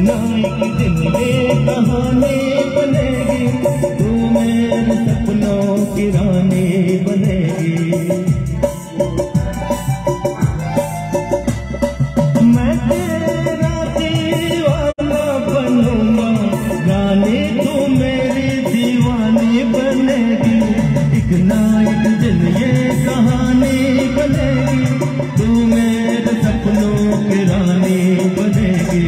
ना एक दिन ये कहानी बनेगी, तू मेरे सपनों की रानी बनेगी। मैं तेरा दीवाना बनूंगा, रानी तू मेरी दीवानी बनेगी। एक ना एक दिन ये कहानी बनेगी, तू मेरे सपनों की रानी बनेगी।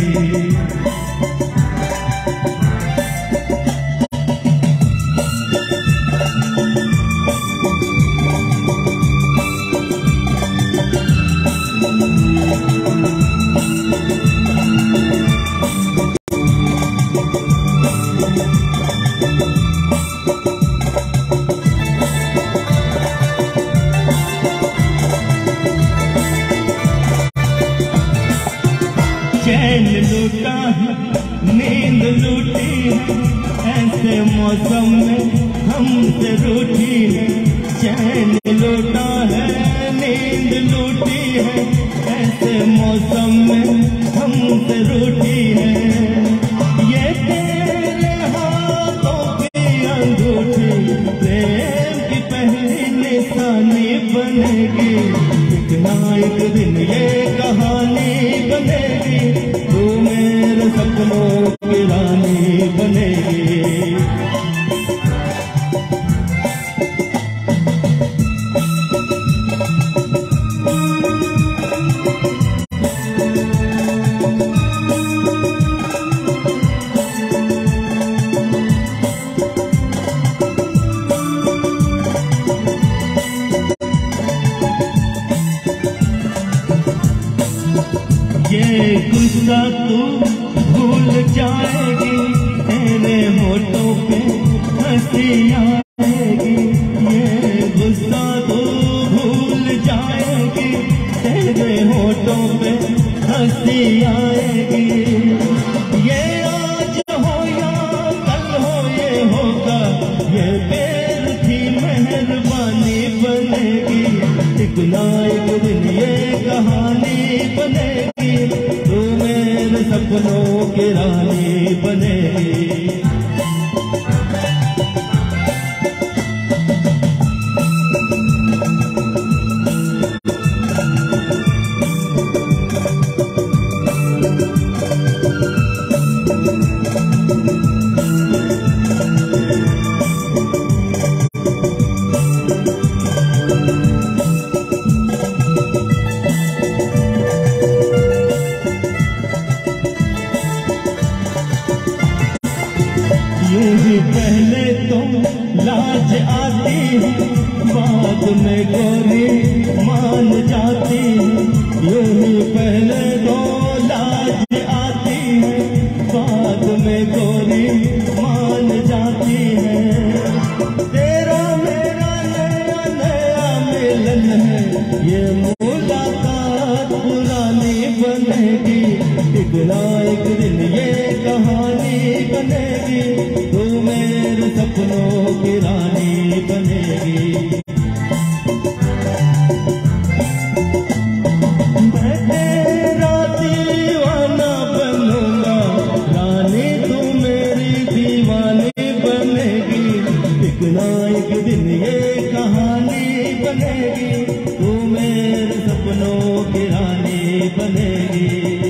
चैन लूटा है, नींद लूटी है, ऐसे मौसम में हमसे रूठी है। चैन लूटा है, नींद लूटी है, ऐसे मौसम में हमसे रूठी है। ये तेरे हाथों की अंगूठी प्रेम की पहली निशानी बनेगी। एक ना एक दिन ये कहानी बनेगी, तू मेरे सपनों की रानी बनेगी। ये गुस्सा तू भूल जाएगी, तेरे होठों पे हंसी आएगी। ये गुस्सा तू भूल जाएगी, तेरे होठों पे हंसी आएगी। ये आज हो या कल हो ये होगा, ये प्यार की मेहरबानी बनेगी। एक ना एक दिन ये कहानी बनेगी, तू मेरे सपनों की रानी बनेगी। यही पहले तो लाज आती है, बाद में गोरी मान जाती है। यही पहले तो लाज आती है, बाद में गोरी मान जाती है। तेरा मेरा नया नया मिलन है, ये मुलाकात पुरानी बनेगी। एक ना एक दिन ये कहानी बनेगी, तू मेरे सपनों की रानी बनेगी। मैं तेरा दीवाना बनूंगा, रानी तू मेरी दीवानी बनेगी। एक ना एक दिन ये कहानी बनेगी, तू मेरे सपनों की रानी बनेगी।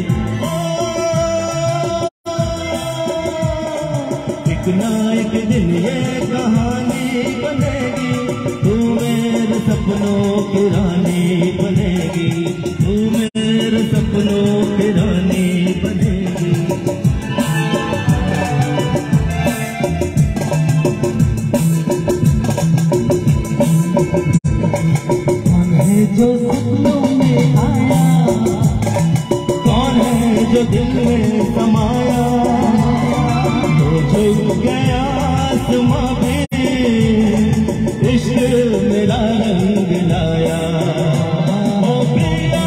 एक ना एक दिन ये कहानी बनेगी, तू मेरे सपनों की रानी बनेगी। तू मेरे सपनों की रानी बनेगी। कौन है जो सपनों में आया, कौन है जो दिल में समाया, झुक गया आसमां भी इश्क मेरा रंग लाया। ओ प्रिया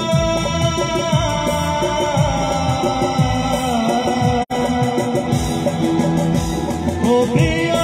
ओ प्रिया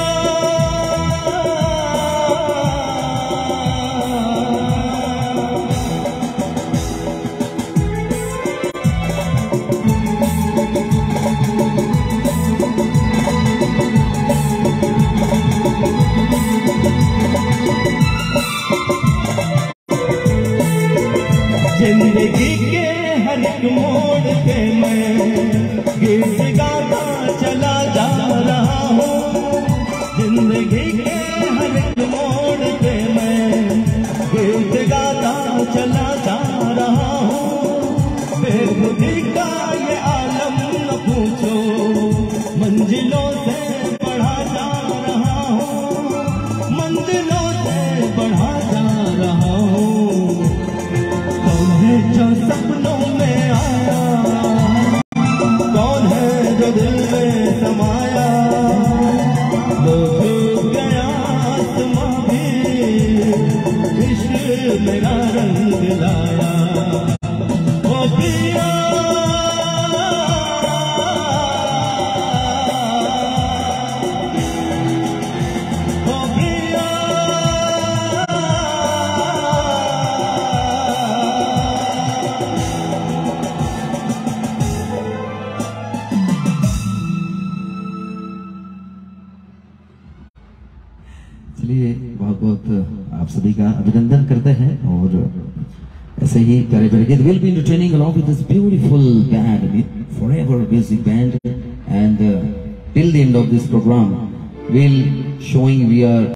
जिंदगी के हर एक मोड़ पे मैं गीत गाता चला जा रहा हूँ। जिंदगी के हर एक मोड़ पे मैं गीत गाता चला जा रहा हूँ। बेखुदी का ये आलम न पूछो, मंजिलों से बढ़ा जा रहा हूँ, मंजिलों से बढ़ा जा रहा हूँ। कौन है जो सपनों में आया, कौन है जो दिल में समाया, वो छू गया आसमां भी, इश्क मेरा रंग लाया। ओ पिया चलिए बहुत बहुत आप सभी का अभिनंदन करते हैं और ऐसे ही प्यारे प्यारे गीत will be entertaining along with this beautiful band, Forever Music Band, and till the end of this program we'll showing we are